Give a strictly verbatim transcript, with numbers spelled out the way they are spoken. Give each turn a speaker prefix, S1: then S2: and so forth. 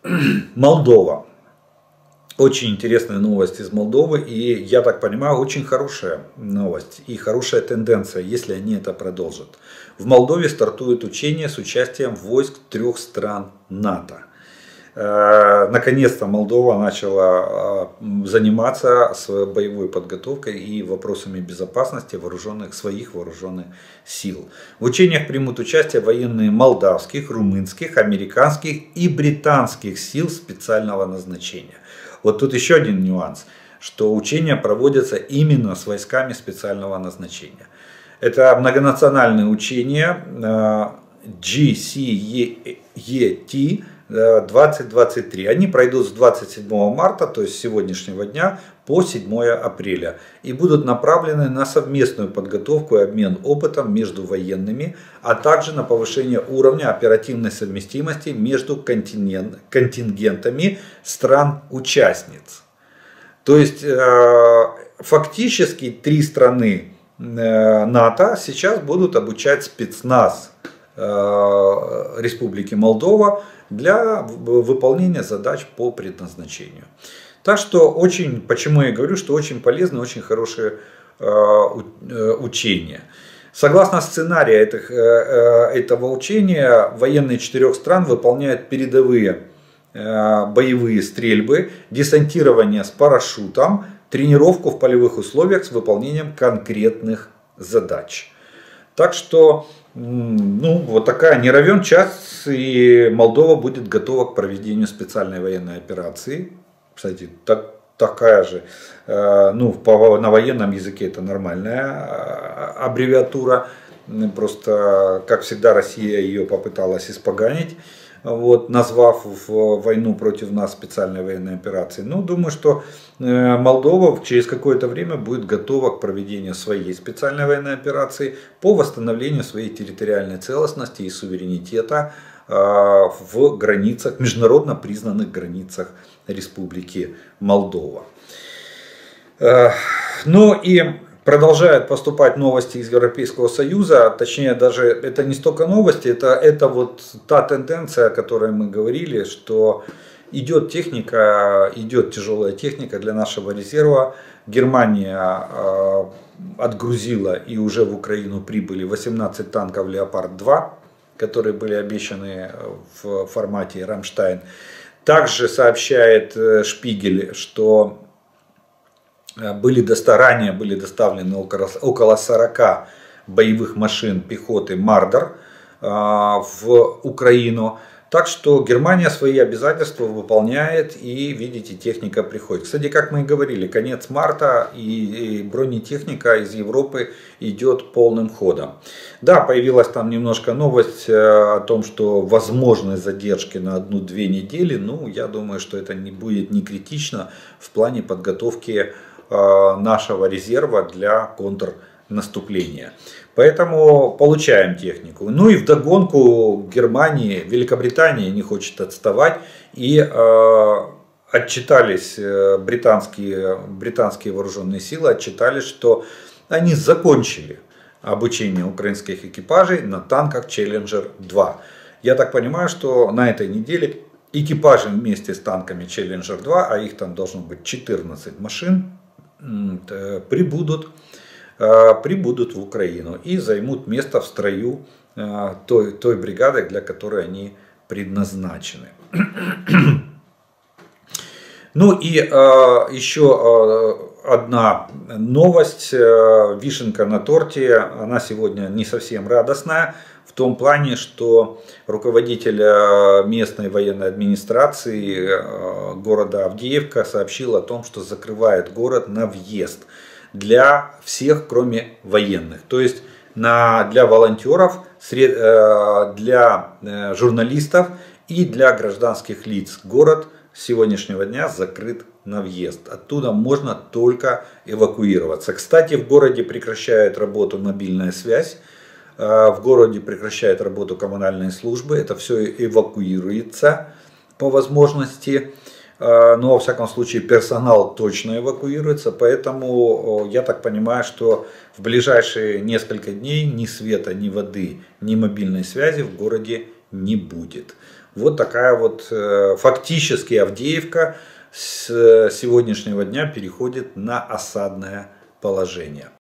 S1: Молдова. Очень интересная новость из Молдовы, и, я так понимаю, очень хорошая новость и хорошая тенденция, если они это продолжат. В Молдове стартует учение с участием войск трех стран НАТО. Наконец-то Молдова начала заниматься своей боевой подготовкой и вопросами безопасности вооруженных, своих вооруженных сил. В учениях примут участие военные молдавских, румынских, американских и британских сил специального назначения. Вот тут еще один нюанс, что учения проводятся именно с войсками специального назначения. Это многонациональные учения джи си и ти двадцать двадцать три. Они пройдут с двадцать седьмого марта, то есть с сегодняшнего дня, по седьмое апреля. И будут направлены на совместную подготовку и обмен опытом между военными, а также на повышение уровня оперативной совместимости между контингентами стран-участниц. То есть фактически три страны НАТО сейчас будут обучать спецназ Республики Молдова для выполнения задач по предназначению. Так что очень, почему я говорю, что очень полезно, очень хорошее учение. Согласно сценарию этих, этого учения, военные четырех стран выполняют передовые боевые стрельбы, десантирование с парашютом, тренировку в полевых условиях с выполнением конкретных задач. Так что, ну, вот такая, не равен час, и Молдова будет готова к проведению специальной военной операции. Кстати, так, такая же, ну, по, на военном языке это нормальная аббревиатура. Просто, как всегда, Россия ее попыталась испоганить, вот, назвав в войну против нас специальной военной операцией. Ну, думаю, что Молдова через какое-то время будет готова к проведению своей специальной военной операции по восстановлению своей территориальной целостности и суверенитета в границах, международно признанных границах Республики Молдова. Ну и продолжают поступать новости из Европейского Союза, точнее даже это не столько новости, это, это вот та тенденция, о которой мы говорили, что идет техника, идет тяжелая техника для нашего резерва. Германия э, отгрузила и уже в Украину прибыли восемнадцать танков Леопард два, которые были обещаны в формате Рамштайн. Также сообщает Шпигель, что Были доста... ранее были доставлены около, около сорока боевых машин пехоты Мардер э, в Украину. Так что Германия свои обязательства выполняет, и, видите, техника приходит. Кстати, как мы и говорили, конец марта, и, и бронетехника из Европы идет полным ходом. Да, появилась там немножко новость о том, что возможны задержки на одну-две недели. Ну, я думаю, что это не будет не критично в плане подготовки нашего резерва для контрнаступления. Поэтому получаем технику. Ну и вдогонку Германии, Великобритания не хочет отставать. И э, отчитались британские, британские вооруженные силы, отчитались, что они закончили обучение украинских экипажей на танках Челленджер два. Я так понимаю, что на этой неделе экипажи вместе с танками Челленджер два, а их там должно быть четырнадцать машин, прибудут, прибудут в Украину и займут место в строю той, той бригады, для которой они предназначены. Ну и еще одна новость, вишенка на торте, она сегодня не совсем радостная. В том плане, что руководитель местной военной администрации города Авдеевка сообщил о том, что закрывает город на въезд для всех, кроме военных. То есть на, для волонтеров, для журналистов и для гражданских лиц. Город с сегодняшнего дня закрыт на въезд. Оттуда можно только эвакуироваться. Кстати, в городе прекращает работу мобильная связь. В городе прекращает работу коммунальные службы. Это все эвакуируется по возможности. Но во всяком случае персонал точно эвакуируется. Поэтому я так понимаю, что в ближайшие несколько дней ни света, ни воды, ни мобильной связи в городе не будет. Вот такая вот фактически Авдеевка с сегодняшнего дня переходит на осадное положение.